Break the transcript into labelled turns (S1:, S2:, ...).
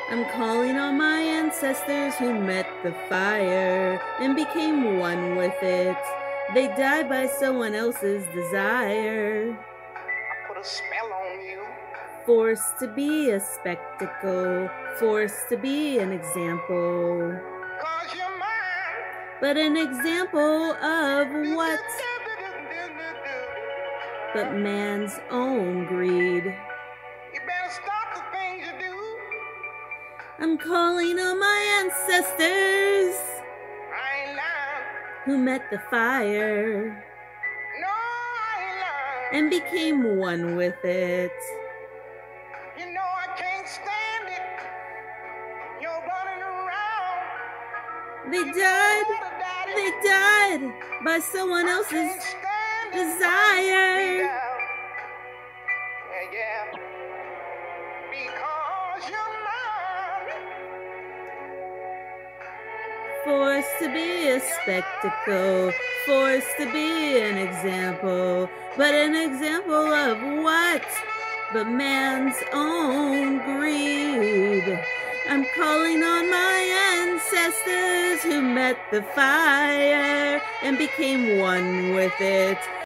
S1: I'm calling on my ancestors who met the fire and became one with it. They died by someone else's desire.
S2: I put a spell on you.
S1: Forced to be a spectacle, forced to be an example.
S2: 'Cause you're mine.
S1: But an example of what? But man's own greed.
S2: You better stop the things you do.
S1: I'm calling on my ancestors
S2: I ain't lying.
S1: who met the fire
S2: No, I ain't lying.
S1: and became one with it.
S2: You know I can't stand it. You're running around.
S1: They died by someone else's
S2: Can't stand it.
S1: desire.
S2: Yeah. Because you're mine.
S1: Forced to be a spectacle, forced to be an example. But an example of what? But man's own greed. I'm calling on my ancestors who met the fire and became one with it.